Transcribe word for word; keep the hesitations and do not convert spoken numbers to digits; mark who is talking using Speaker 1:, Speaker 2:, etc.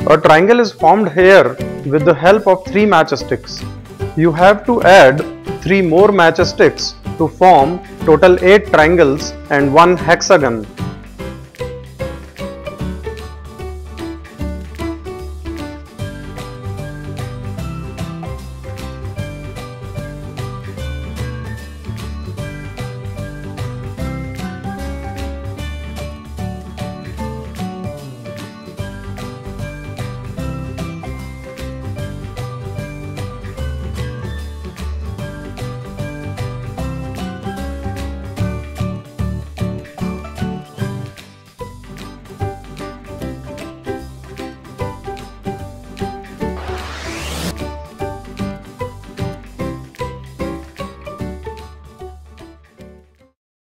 Speaker 1: A triangle is formed here with the help of three matchsticks. You have to add three more matchsticks to form total eight triangles and one hexagon.